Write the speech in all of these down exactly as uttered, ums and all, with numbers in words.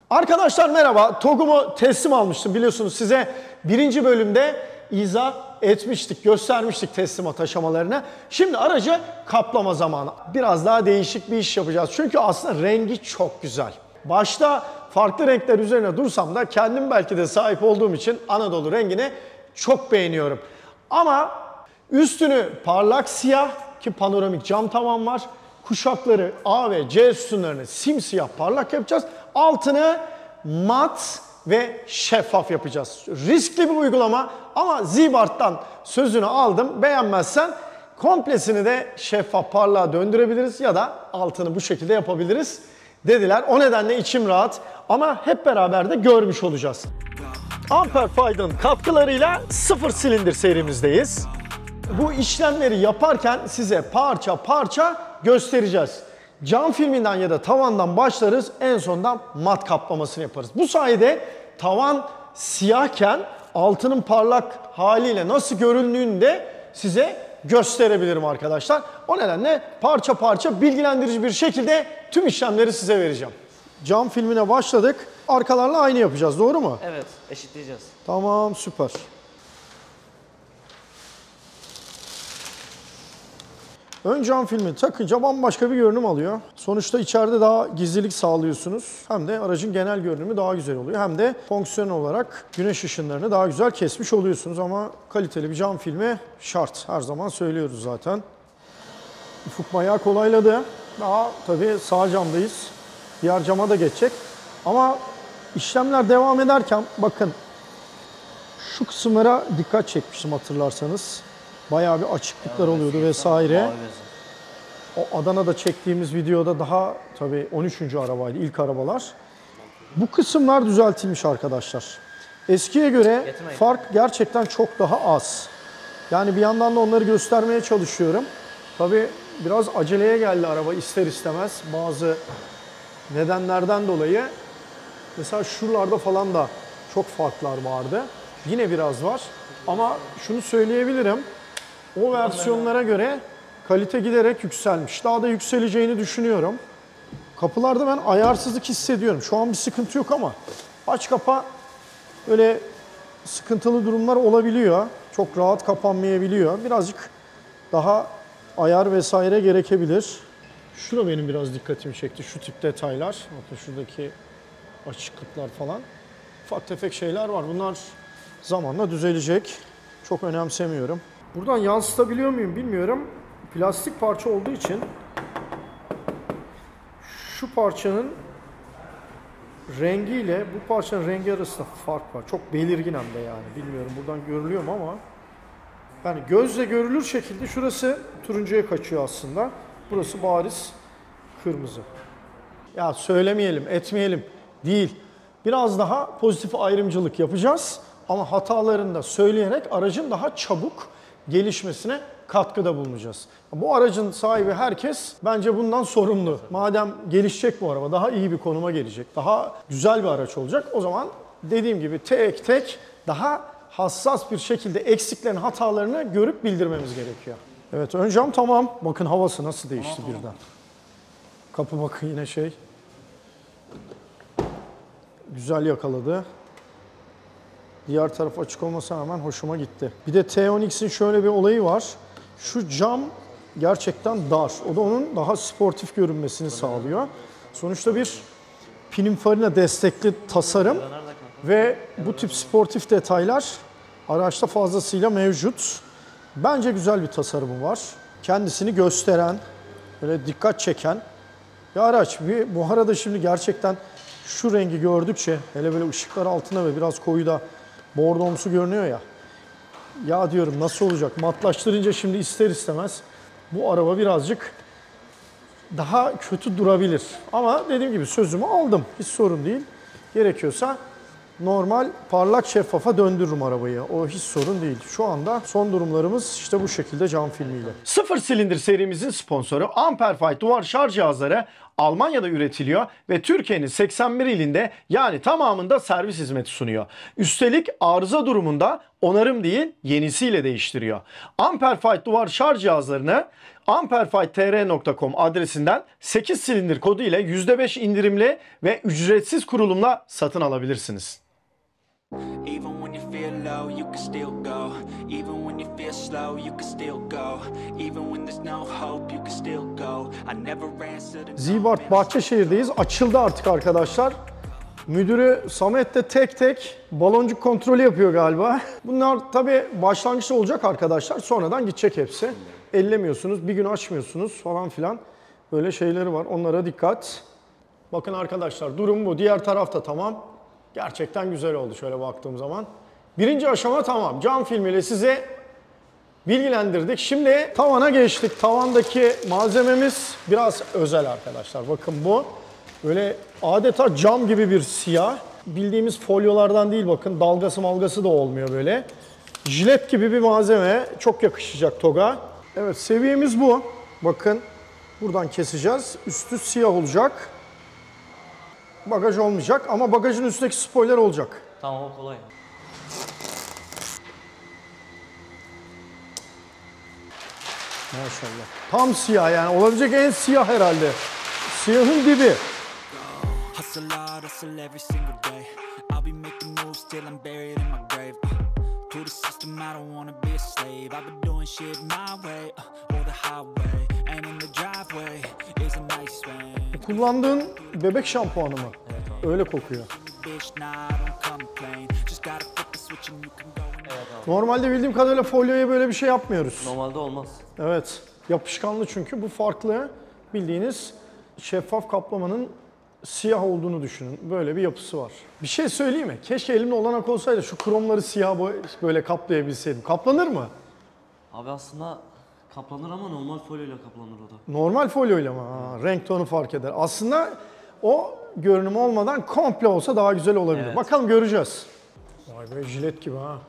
Arkadaşlar merhaba. TOG'umu teslim almıştım biliyorsunuz, size birinci bölümde izah etmiştik, göstermiştik teslimat aşamalarını. Şimdi aracı kaplama zamanı. Biraz daha değişik bir iş yapacağız. Çünkü aslında rengi çok güzel. Başta farklı renkler üzerine dursam da kendim belki de sahip olduğum için Anadolu rengini çok beğeniyorum. Ama üstünü parlak siyah ki panoramik cam tavan var. Kuşakları A ve C sütunlarını simsiyah parlak yapacağız. Altını mat ve şeffaf yapacağız. Riskli bir uygulama ama Zibart'tan sözünü aldım. Beğenmezsen komplesini de şeffaf parlağa döndürebiliriz ya da altını bu şekilde yapabiliriz dediler. O nedenle içim rahat ama hep beraber de görmüş olacağız. Amperfied'ın katkılarıyla sıfır silindir serimizdeyiz. Bu işlemleri yaparken size parça parça göstereceğiz. Cam filminden ya da tavandan başlarız, en sondan mat kaplamasını yaparız. Bu sayede tavan siyahken altının parlak haliyle nasıl göründüğünü de size gösterebilirim arkadaşlar. O nedenle parça parça bilgilendirici bir şekilde tüm işlemleri size vereceğim. Cam filmine başladık. Arkalarla aynı yapacağız, doğru mu? Evet, eşitleyeceğiz. Tamam, süper. Ön cam filmi takınca bambaşka bir görünüm alıyor. Sonuçta içeride daha gizlilik sağlıyorsunuz. Hem de aracın genel görünümü daha güzel oluyor. Hem de fonksiyon olarak güneş ışınlarını daha güzel kesmiş oluyorsunuz. Ama kaliteli bir cam filmi şart. Her zaman söylüyoruz zaten. Ufuk bayağı kolayladı. Daha tabii sağ camdayız. Diğer cama da geçecek. Ama işlemler devam ederken bakın şu kısımlara dikkat çekmiştim hatırlarsanız. Bayağı bir açıklıklar oluyordu vesaire. O Adana'da çektiğimiz videoda daha tabii on üçüncü arabaydı, ilk arabalar. Bu kısımlar düzeltilmiş arkadaşlar. Eskiye göre fark gerçekten çok daha az. Yani bir yandan da onları göstermeye çalışıyorum. Tabii biraz aceleye geldi araba ister istemez bazı nedenlerden dolayı. Mesela şuralarda falan da çok farklar vardı. Yine biraz var. Ama şunu söyleyebilirim. O versiyonlara göre kalite giderek yükselmiş. Daha da yükseleceğini düşünüyorum. Kapılarda ben ayarsızlık hissediyorum. Şu an bir sıkıntı yok ama aç kapa öyle sıkıntılı durumlar olabiliyor. Çok rahat kapanmayabiliyor. Birazcık daha ayar vesaire gerekebilir. Şu da benim biraz dikkatimi çekti. Şu tip detaylar. Bakın şuradaki açıklıklar falan. Ufak tefek şeyler var. Bunlar zamanla düzelecek. Çok önemsemiyorum. Buradan yansıtabiliyor muyum bilmiyorum. Plastik parça olduğu için şu parçanın rengiyle bu parçanın rengi arasında fark var. Çok belirgin hem de yani. Bilmiyorum buradan görülüyor mu ama yani gözle görülür şekilde şurası turuncuya kaçıyor aslında. Burası bariz kırmızı. Ya söylemeyelim, etmeyelim değil. Biraz daha pozitif ayrımcılık yapacağız. Ama hatalarını da söyleyerek aracın daha çabuk gelişmesine katkıda bulunacağız. Bu aracın sahibi herkes bence bundan sorumlu. Madem gelişecek bu araba, daha iyi bir konuma gelecek, daha güzel bir araç olacak. O zaman dediğim gibi tek tek daha hassas bir şekilde eksiklerin, hatalarını görüp bildirmemiz gerekiyor. Evet, ön cam tamam. Bakın havası nasıl değişti tamam, birden. Tamam. Kapı bakın yine şey. Güzel yakaladı. Diğer taraf açık olmasına rağmen hoşuma gitti. Bir de T on X'in şöyle bir olayı var. Şu cam gerçekten dar. O da onun daha sportif görünmesini sağlıyor. Sonuçta bir Pininfarina destekli tasarım ve bu tip sportif detaylar araçta fazlasıyla mevcut. Bence güzel bir tasarımı var. Kendisini gösteren, böyle dikkat çeken bir araç. Bir, bu arada şimdi gerçekten şu rengi gördükçe, hele böyle ışıklar altında ve biraz koyuda bordomsu görünüyor ya. Ya diyorum nasıl olacak? Matlaştırınca şimdi ister istemez bu araba birazcık daha kötü durabilir. Ama dediğim gibi sözümü aldım. Hiç sorun değil. Gerekiyorsa normal parlak şeffafa döndürürüm arabayı. O hiç sorun değil. Şu anda son durumlarımız işte bu şekilde cam filmiyle. Sıfır silindir serimizin sponsoru Amperfied duvar şarj cihazları Almanya'da üretiliyor ve Türkiye'nin seksen bir ilinde yani tamamında servis hizmeti sunuyor. Üstelik arıza durumunda onarım değil yenisiyle değiştiriyor. Amperfight duvar şarj cihazlarını amperfight nokta tr nokta com adresinden sekiz silindir kodu ile yüzde beş indirimli ve ücretsiz kurulumla satın alabilirsiniz. Even when you feel low, you can still go. Even when you feel slow, you can still go. Even when there's no hope, you can still go. I never answered. Zibart Bahçeşehir'deyiz. Açıldı artık arkadaşlar. Müdürü Samet de tek tek baloncuk kontrolü yapıyor galiba. Bunlar tabii başlangıçta olacak arkadaşlar. Sonradan gidecek hepsi. Ellemiyorsunuz, bir gün açmıyorsunuz falan filan. Böyle şeyleri var. Onlara dikkat. Bakın arkadaşlar durum bu. Diğer tarafta tamam. Gerçekten güzel oldu şöyle baktığım zaman. Birinci aşama tamam. Cam filmiyle size bilgilendirdik. Şimdi tavana geçtik. Tavandaki malzememiz biraz özel arkadaşlar. Bakın bu. Böyle adeta cam gibi bir siyah. Bildiğimiz folyolardan değil bakın. Dalgası malgası da olmuyor böyle. Jilet gibi bir malzeme. Çok yakışacak TOG'a. Evet seviyemiz bu. Bakın buradan keseceğiz. Üstü siyah olacak. Bagaj olmayacak ama bagajın üstteki spoiler olacak. Tamam o kolay. Maşallah. Tam siyah yani olabilecek en siyah herhalde. Siyahın dibi. Kullandığın bebek şampuanı mı? Evet, abi. Öyle kokuyor. Evet, Normalde bildiğim kadarıyla folyoya böyle bir şey yapmıyoruz. normalde olmaz. Evet. Yapışkanlı çünkü. Bu farklı. Bildiğiniz şeffaf kaplamanın siyah olduğunu düşünün. Böyle bir yapısı var. Bir şey söyleyeyim mi? Keşke elimde olanak olsaydı şu kromları siyah böyle kaplayabilseydim. Kaplanır mı? Abi aslında kaplanır ama normal folyoyla kaplanır o da. Normal folyoyla mı? Ha, renk tonu fark eder. Aslında o görünüm olmadan komple olsa daha güzel olabilir. Evet. Bakalım göreceğiz. Vay be jilet gibi ha.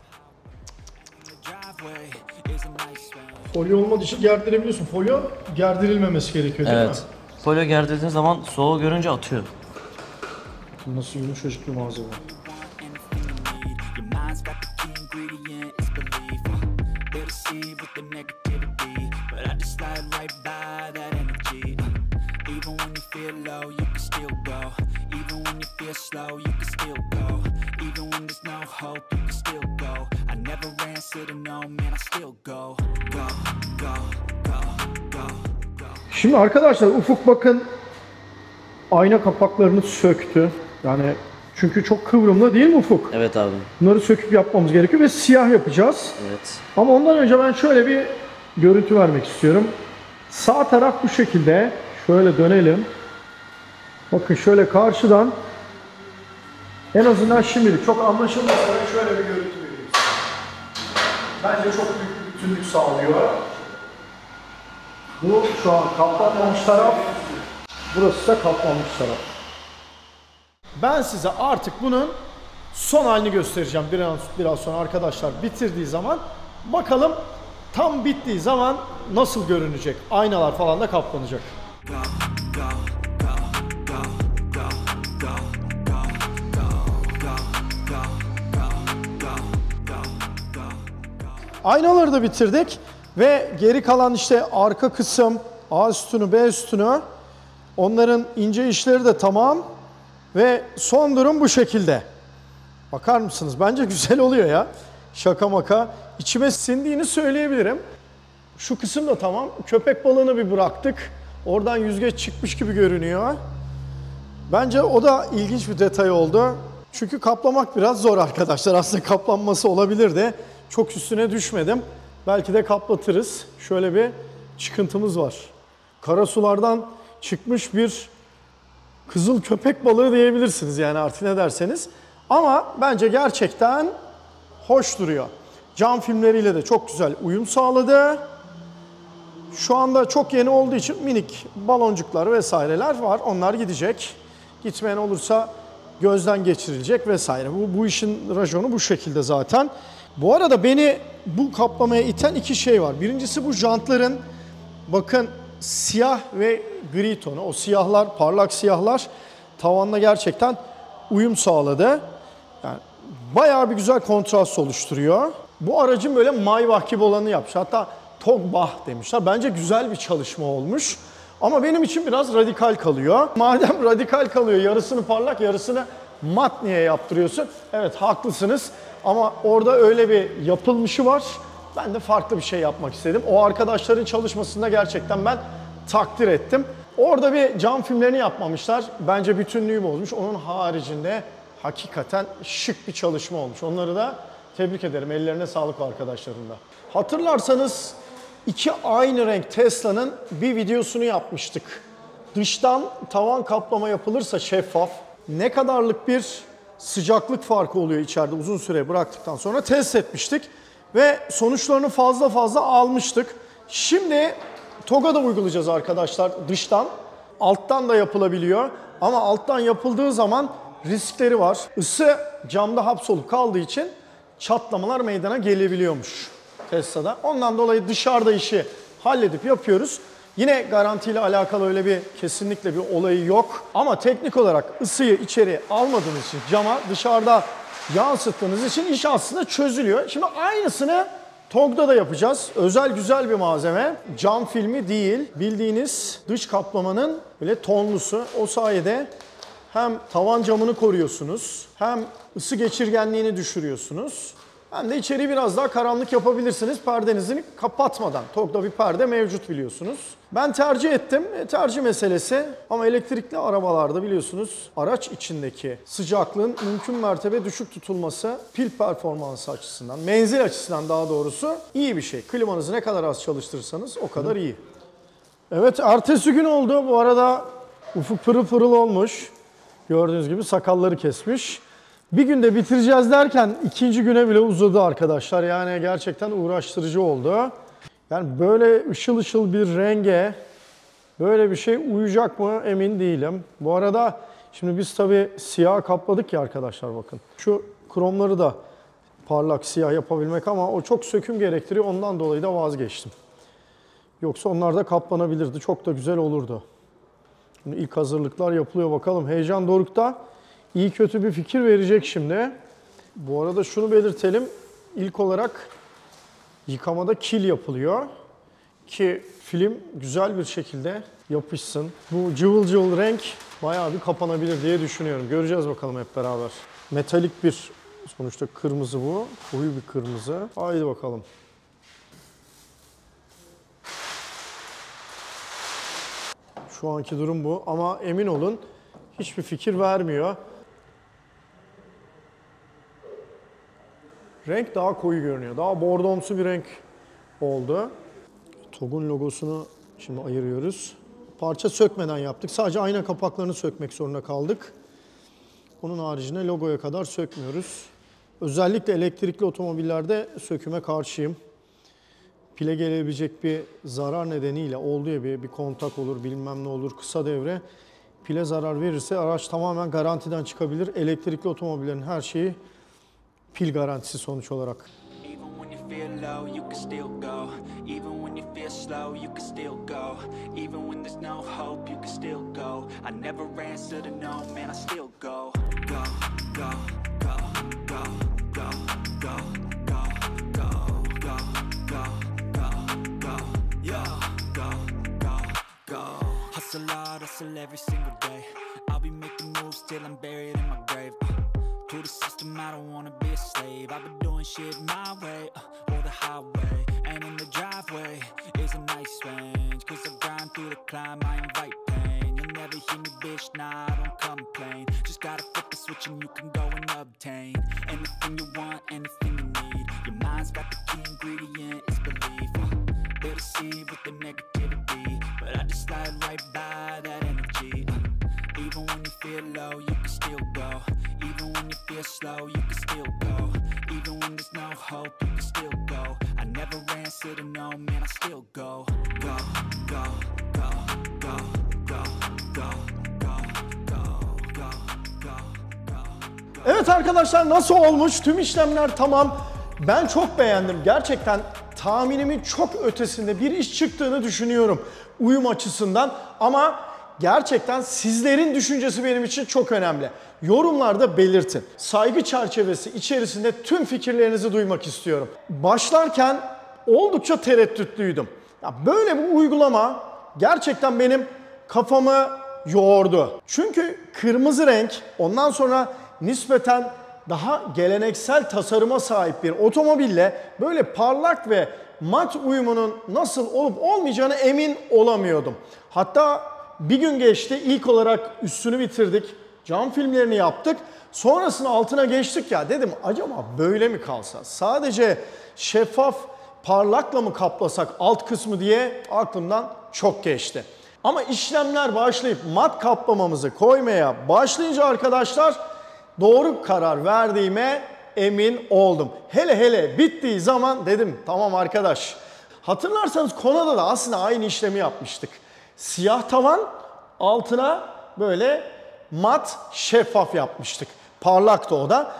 Folyo olmadığı için gerdirebiliyorsun. Folyo gerdirilmemesi gerekiyor değil Evet. mi? Folyo gerdirdiğin zaman soğuğu görünce atıyor. Nasıl yumuşacık bir malzeme. Şimdi arkadaşlar Ufuk bakın ayna kapaklarını söktü. Yani çünkü çok kıvrımlı değil mi Ufuk? Evet abi. Bunları söküp yapmamız gerekiyor ve siyah yapacağız. Evet. Ama ondan önce ben şöyle bir görüntü vermek istiyorum. Sağ taraf bu şekilde. Şöyle dönelim. Bakın şöyle karşıdan en azından şimdilik çok anlaşılmasa da şöyle bir görüntü vereyim. Bence çok büyük bir bütünlük sağlıyor. Bu şu an kaplanmamış taraf. Burası da kaplanmış taraf. Ben size artık bunun son halini göstereceğim biraz, biraz sonra arkadaşlar bitirdiği zaman. Bakalım tam bittiği zaman nasıl görünecek? Aynalar falan da kaplanacak. Aynaları da bitirdik ve geri kalan işte arka kısım, A sütunu, B sütunu, onların ince işleri de tamam ve son durum bu şekilde. Bakar mısınız? Bence güzel oluyor ya. Şaka maka. İçime sindiğini söyleyebilirim. Şu kısım da tamam. Köpek balığını bir bıraktık. Oradan yüzgeç çıkmış gibi görünüyor. Bence o da ilginç bir detay oldu. Çünkü kaplamak biraz zor arkadaşlar. Aslında kaplanması olabilir de çok üstüne düşmedim. Belki de kaplatırız. Şöyle bir çıkıntımız var. Karasulardan çıkmış bir kızıl köpek balığı diyebilirsiniz yani artık ne derseniz. Ama bence gerçekten hoş duruyor. Cam filmleriyle de çok güzel uyum sağladı. Şu anda çok yeni olduğu için minik baloncuklar vesaireler var. Onlar gidecek. Gitmeyen olursa gözden geçirilecek vesaire. Bu, bu işin rajonu bu şekilde zaten. Bu arada beni bu kaplamaya iten iki şey var. Birincisi bu jantların bakın siyah ve gri tonu. O siyahlar, parlak siyahlar tavanla gerçekten uyum sağladı. Yani bayağı bir güzel kontrast oluşturuyor. Bu aracın böyle Maybach gibi olanı yapmış. Hatta Togbach demişler. Bence güzel bir çalışma olmuş. Ama benim için biraz radikal kalıyor. Madem radikal kalıyor, yarısını parlak, yarısını mat niye yaptırıyorsun? Evet, haklısınız. Ama orada öyle bir yapılmışı var. Ben de farklı bir şey yapmak istedim. O arkadaşların çalışmasında gerçekten ben takdir ettim. Orada bir cam filmlerini yapmamışlar. Bence bütünlüğü bozmuş. Onun haricinde hakikaten şık bir çalışma olmuş. Onları da tebrik ederim. Ellerine sağlık arkadaşlarım da. Hatırlarsanız iki aynı renk Tesla'nın bir videosunu yapmıştık. Dıştan tavan kaplama yapılırsa şeffaf, ne kadarlık bir sıcaklık farkı oluyor içeride uzun süre bıraktıktan sonra test etmiştik. Ve sonuçlarını fazla fazla almıştık. Şimdi TOG'a da uygulayacağız arkadaşlar dıştan. Alttan da yapılabiliyor. Ama alttan yapıldığı zaman riskleri var. Isı camda hapsolup kaldığı için çatlamalar meydana gelebiliyormuş Tesla'da. Ondan dolayı dışarıda işi halledip yapıyoruz. Yine garantiyle alakalı öyle bir kesinlikle bir olayı yok. Ama teknik olarak ısıyı içeri almadığınız için cama dışarıda yansıttığınız için iş aslında çözülüyor. Şimdi aynısını TOG'da da yapacağız. Özel güzel bir malzeme. Cam filmi değil, bildiğiniz dış kaplamanın böyle tonlusu. O sayede hem tavan camını koruyorsunuz, hem ısı geçirgenliğini düşürüyorsunuz. Hem de içeriği biraz daha karanlık yapabilirsiniz perdenizi kapatmadan. TOG'da bir perde mevcut biliyorsunuz. Ben tercih ettim. E, tercih meselesi. Ama elektrikli arabalarda biliyorsunuz araç içindeki sıcaklığın mümkün mertebe düşük tutulması pil performansı açısından, menzil açısından daha doğrusu iyi bir şey. Klimanızı ne kadar az çalıştırırsanız o kadar iyi. Evet, ertesi gün oldu. Bu arada Ufuk pırıl pırıl olmuş. Gördüğünüz gibi sakalları kesmiş. Bir günde bitireceğiz derken ikinci güne bile uzadı arkadaşlar. Yani gerçekten uğraştırıcı oldu. Yani böyle ışıl ışıl bir renge böyle bir şey uyacak mı emin değilim. Bu arada şimdi biz tabii siyah kapladık ya arkadaşlar bakın. Şu kromları da parlak siyah yapabilmek ama o çok söküm gerektiriyor. Ondan dolayı da vazgeçtim. Yoksa onlar da kaplanabilirdi. Çok da güzel olurdu. Şimdi ilk hazırlıklar yapılıyor bakalım. Heyecan dorukta. İyi kötü bir fikir verecek şimdi. Bu arada şunu belirtelim. İlk olarak yıkamada kil yapılıyor. Ki film güzel bir şekilde yapışsın. Bu cıvıl cıvıl renk bayağı bir kapanabilir diye düşünüyorum. Göreceğiz bakalım hep beraber. Metalik bir sonuçta kırmızı bu. Koyu bir kırmızı. Haydi bakalım. Şu anki durum bu ama emin olun hiçbir fikir vermiyor. Renk daha koyu görünüyor. Daha bordomsu bir renk oldu. TOG'un logosunu şimdi ayırıyoruz. Parça sökmeden yaptık. Sadece ayna kapaklarını sökmek zorunda kaldık. Onun haricinde logoya kadar sökmüyoruz. Özellikle elektrikli otomobillerde söküme karşıyım. Pile gelebilecek bir zarar nedeniyle olduğu gibi bir kontak olur, bilmem ne olur, kısa devre. Pile zarar verirse araç tamamen garantiden çıkabilir. Elektrikli otomobillerin her şeyi pil garantisi sonuç olarak. Hustle hard, hustle every single day. I'll be making moves till I'm buried in my grave. To the system, I don't wanna be a slave. I've been doing shit my way, uh, or the highway. And in the driveway is a nice range. Cause I grind through the climb, I invite pain. You'll never hear me, bitch, nah, I don't complain. Just gotta flip the switch and you can go and obtain anything you want, anything you need. Your mind's got the key ingredient, it's belief. uh, They'll deceive with the negativity, but I just slide right by that energy. uh, Even when you feel low, you can still go. Even when you feel slow, you can still go. Even when there's no hope, you can still go. I never answer to no, man, I still go. Go, go, go, go, go, go, go, go, go, go, go. Evet arkadaşlar nasıl olmuş? Tüm işlemler tamam. Ben çok beğendim. Gerçekten tahminimin çok ötesinde bir iş çıktığını düşünüyorum uyum açısından. Ama gerçekten sizlerin düşüncesi benim için çok önemli. Yorumlarda belirtin. Saygı çerçevesi içerisinde tüm fikirlerinizi duymak istiyorum. Başlarken oldukça tereddütlüydüm. Ya böyle bir uygulama gerçekten benim kafamı yoğurdu. Çünkü kırmızı renk ondan sonra nispeten daha geleneksel tasarıma sahip bir otomobille böyle parlak ve mat uyumunun nasıl olup olmayacağını emin olamıyordum. Hatta bir gün geçti, ilk olarak üstünü bitirdik, cam filmlerini yaptık. Sonrasında altına geçtik ya, dedim acaba böyle mi kalsa? Sadece şeffaf parlakla mı kaplasak alt kısmı diye aklımdan çok geçti. Ama işlemler başlayıp mat kaplamamızı koymaya başlayınca arkadaşlar doğru karar verdiğime emin oldum. Hele hele bittiği zaman dedim tamam arkadaş. Hatırlarsanız Kona'da da aslında aynı işlemi yapmıştık. Siyah tavan altına böyle mat şeffaf yapmıştık. Parlaktı o da.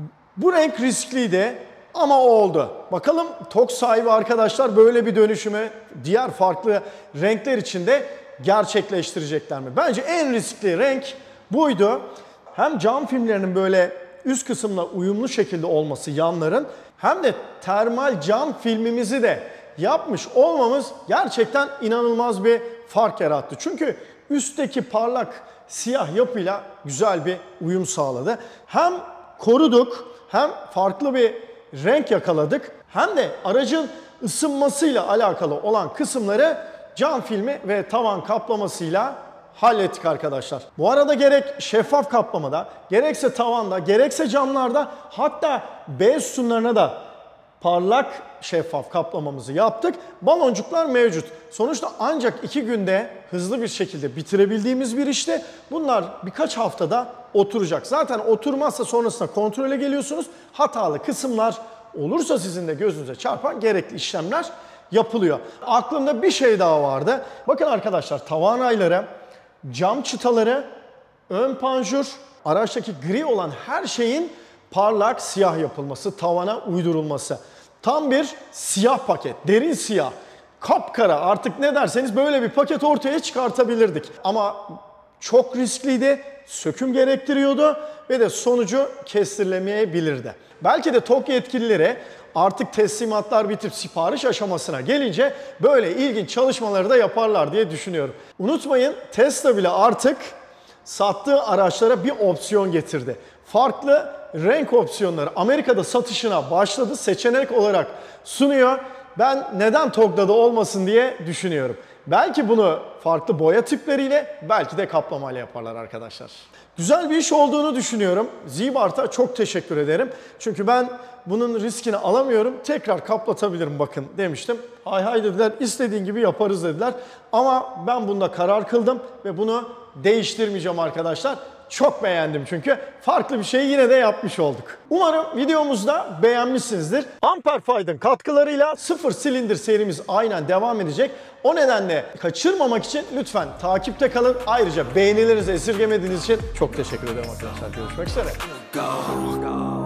Bu renk riskliydi ama oldu. Bakalım TOK sahibi arkadaşlar böyle bir dönüşümü diğer farklı renkler için de gerçekleştirecekler mi? Bence en riskli renk buydu. Hem cam filmlerinin böyle üst kısımla uyumlu şekilde olması yanların, hem de termal cam filmimizi de yapmış olmamız gerçekten inanılmaz bir fark yarattı. Çünkü üstteki parlak siyah yapıyla güzel bir uyum sağladı. Hem koruduk, hem farklı bir renk yakaladık, hem de aracın ısınmasıyla alakalı olan kısımları cam filmi ve tavan kaplamasıyla hallettik arkadaşlar. Bu arada gerek şeffaf kaplamada, gerekse tavanda, gerekse camlarda, hatta beyaz sütunlarına da parlak şeffaf kaplamamızı yaptık. Baloncuklar mevcut. Sonuçta ancak iki günde hızlı bir şekilde bitirebildiğimiz bir işti. Bunlar birkaç haftada oturacak. Zaten oturmazsa sonrasında kontrole geliyorsunuz. Hatalı kısımlar olursa sizin de gözünüze çarpan gerekli işlemler yapılıyor. Aklımda bir şey daha vardı. Bakın arkadaşlar, tavan rayları, cam çıtaları, ön panjur, araçtaki gri olan her şeyin parlak siyah yapılması, tavana uydurulması. Tam bir siyah paket, derin siyah, kapkara, artık ne derseniz böyle bir paket ortaya çıkartabilirdik. Ama çok riskliydi, söküm gerektiriyordu ve de sonucu kestirilemeyebilirdi. Belki de TOK yetkilileri artık teslimatlar bitip sipariş aşamasına gelince böyle ilginç çalışmaları da yaparlar diye düşünüyorum. Unutmayın, Tesla bile artık sattığı araçlara bir opsiyon getirdi. Farklı renk opsiyonları Amerika'da satışına başladı, seçenek olarak sunuyor. Ben neden TOK'da da olmasın diye düşünüyorum. Belki bunu farklı boya tipleriyle, belki de kaplamayla yaparlar arkadaşlar. Güzel bir iş olduğunu düşünüyorum. Zibart'a çok teşekkür ederim. Çünkü ben bunun riskini alamıyorum. Tekrar kaplatabilirim bakın demiştim. Hay hay dediler, istediğin gibi yaparız dediler. Ama ben bunda karar kıldım ve bunu değiştirmeyeceğim arkadaşlar. Çok beğendim çünkü farklı bir şey yine de yapmış olduk. Umarım videomuzda beğenmişsinizdir. Amperfied'in katkılarıyla sıfır silindir serimiz aynen devam edecek. O nedenle kaçırmamak için lütfen takipte kalın. Ayrıca beğenilerinizi esirgemediğiniz için çok teşekkür ederim arkadaşlar. Görüşmek üzere. Go, go.